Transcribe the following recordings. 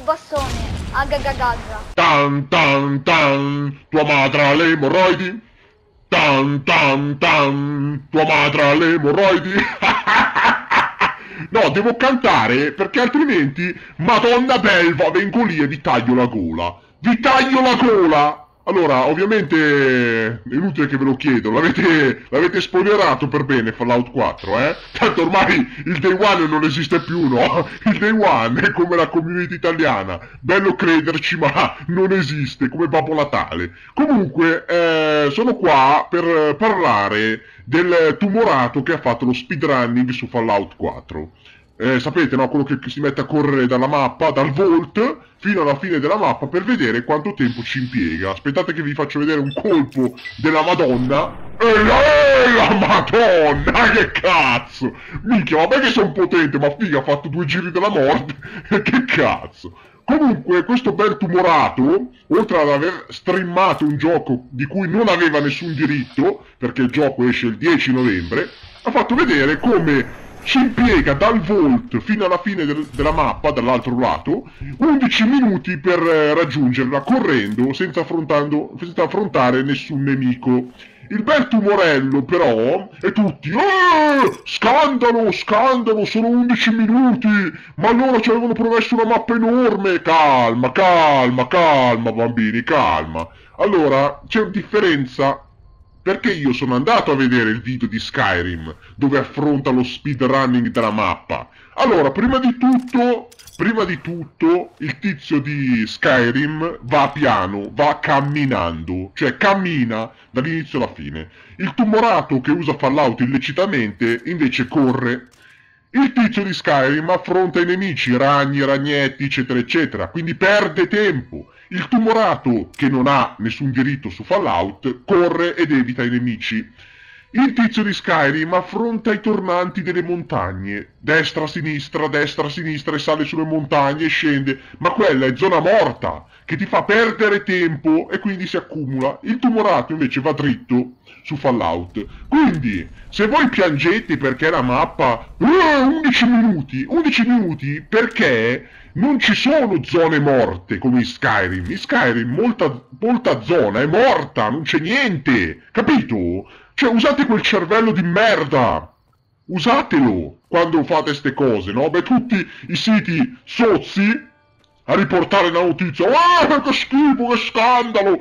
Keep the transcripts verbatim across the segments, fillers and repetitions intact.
bastone. Agagagagga. Tan tan tan, tua madre ha le emorroidi. Tan tan tan, tua madre ha le emorroidi. No, devo cantare perché altrimenti, Madonna belva, vengo lì e vi taglio la gola. Vi taglio la gola! Allora, ovviamente è inutile che ve lo chiedo, l'avete, l'avete spoilerato per bene Fallout quattro, eh? Tanto ormai il Day One non esiste più, no? Il Day One è come la community italiana, bello crederci ma non esiste, come Babbo Natale. Comunque, eh, sono qua per parlare del tumorato che ha fatto lo speedrunning su Fallout quattro. Eh, sapete, no? Quello che, che si mette a correre dalla mappa, dal vault, fino alla fine della mappa per vedere quanto tempo ci impiega. Aspettate che vi faccio vedere un colpo della Madonna. E la, e la Madonna, che cazzo! Minchia, vabbè che sono potente, ma figa, ha fatto due giri della morte. Che cazzo! Comunque, questo bel tumorato, oltre ad aver streamato un gioco di cui non aveva nessun diritto, perché il gioco esce il dieci novembre, ha fatto vedere come ci impiega dal vault fino alla fine del, della mappa, dall'altro lato, undici minuti per eh, raggiungerla correndo senza, senza affrontare nessun nemico. Il bel tumorello però, e tutti, eh, scandalo, scandalo, sono undici minuti, ma allora ci avevano promesso una mappa enorme. Calma, calma, calma bambini, calma. Allora, c'è una differenza. Perché io sono andato a vedere il video di Skyrim, dove affronta lo speedrunning della mappa. Allora, prima di tutto, prima di tutto, il tizio di Skyrim va piano, va camminando, cioè cammina dall'inizio alla fine. Il tumorato che usa Fallout illecitamente, invece corre. Il tizio di Skyrim affronta i nemici, ragni, ragnetti, eccetera, eccetera, quindi perde tempo. Il tumorato, che non ha nessun diritto su Fallout, corre ed evita i nemici. Il tizio di Skyrim affronta i tornanti delle montagne, destra-sinistra, destra-sinistra e sale sulle montagne e scende, ma quella è zona morta, che ti fa perdere tempo e quindi si accumula. Il tumorato invece va dritto su Fallout. Quindi, se voi piangete perché la mappa uh, undici minuti, undici minuti perché non ci sono zone morte come in Skyrim. In Skyrim molta, molta zona è morta, non c'è niente, capito? Cioè usate quel cervello di merda, usatelo quando fate ste cose, no? Beh, tutti i siti sozzi a riportare la notizia, ah che schifo, che scandalo,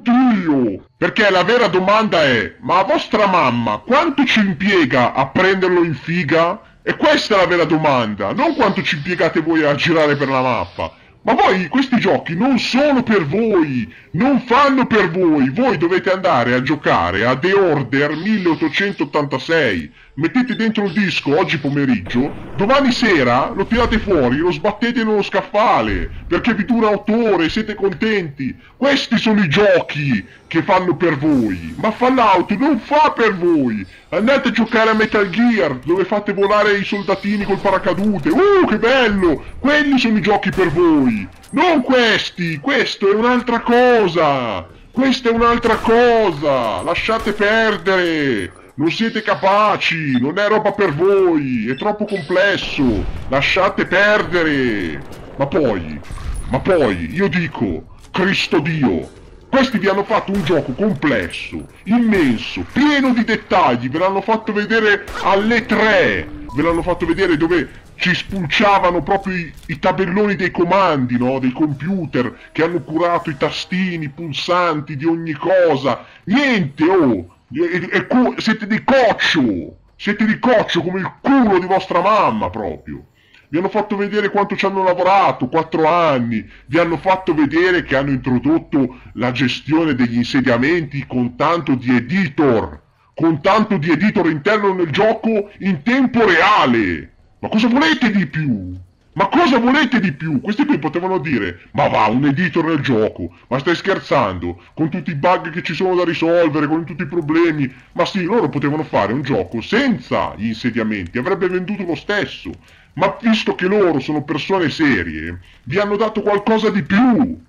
oddio! Perché la vera domanda è, ma vostra mamma quanto ci impiega a prenderlo in figa? E questa è la vera domanda, non quanto ci impiegate voi a girare per la mappa. Ma voi, questi giochi non sono per voi, non fanno per voi, voi dovete andare a giocare a The Order milleottocentottantasei, mettete dentro il disco oggi pomeriggio, domani sera lo tirate fuori, lo sbattete nello scaffale, perché vi dura otto ore e siete contenti. Questi sono i giochi che fanno per voi, ma Fallout non fa per voi. Andate a giocare a Metal Gear, dove fate volare i soldatini col paracadute, uh che bello, quelli sono i giochi per voi, non questi, questo è un'altra cosa, questa è un'altra cosa, lasciate perdere. Non siete capaci, non è roba per voi, è troppo complesso, lasciate perdere. Ma poi, ma poi, io dico, Cristo Dio, questi vi hanno fatto un gioco complesso, immenso, pieno di dettagli, ve l'hanno fatto vedere alle tre, ve l'hanno fatto vedere dove ci spulciavano proprio i, i tabelloni dei comandi, no? Dei computer che hanno curato i tastini, i pulsanti di ogni cosa, niente, oh! E, e, e, siete di coccio, siete di coccio come il culo di vostra mamma proprio. Vi hanno fatto vedere quanto ci hanno lavorato, quattro anni, vi hanno fatto vedere che hanno introdotto la gestione degli insediamenti con tanto di editor, con tanto di editor interno nel gioco in tempo reale. Ma cosa volete di più? Ma cosa volete di più? Questi qui potevano dire, ma va, un editor nel gioco, ma stai scherzando, con tutti i bug che ci sono da risolvere, con tutti i problemi, ma sì, loro potevano fare un gioco senza gli insediamenti, avrebbe venduto lo stesso, ma visto che loro sono persone serie, vi hanno dato qualcosa di più,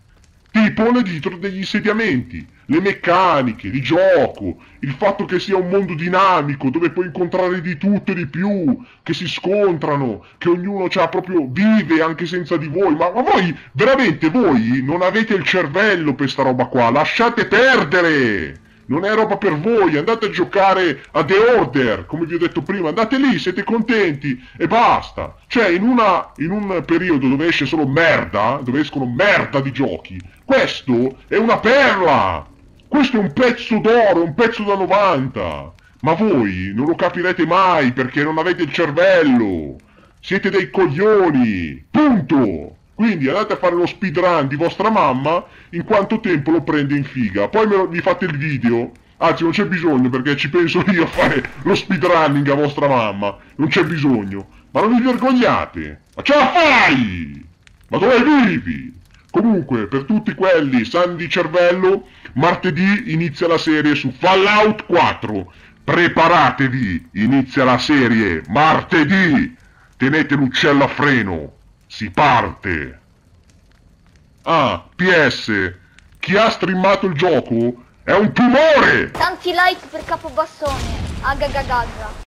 tipo le dietro degli insediamenti, le meccaniche, di gioco, il fatto che sia un mondo dinamico dove puoi incontrare di tutto e di più, che si scontrano, che ognuno c'ha proprio vive anche senza di voi, ma, ma voi, veramente voi non avete il cervello per sta roba qua, lasciate perdere! Non è roba per voi, andate a giocare a The Order, come vi ho detto prima, andate lì, siete contenti e basta. Cioè, in, una, in un periodo dove esce solo merda, dove escono merda di giochi, questo è una perla! Questo è un pezzo d'oro, un pezzo da novanta! Ma voi non lo capirete mai perché non avete il cervello! Siete dei coglioni! Punto! Quindi andate a fare lo speedrun di vostra mamma in quanto tempo lo prende in figa. Poi me lo, mi fate il video. Anzi, non c'è bisogno perché ci penso io a fare lo speedrunning a vostra mamma. Non c'è bisogno. Ma non vi vergognate? Ma ce la fai! Ma dove vivi? Comunque, per tutti quelli sani di cervello, martedì inizia la serie su Fallout quattro. Preparatevi, inizia la serie martedì. Tenete l'uccello a freno. Si parte! Ah, P S, chi ha streamato il gioco è un tumore! Tanti like per Capobassone. Agagagaga.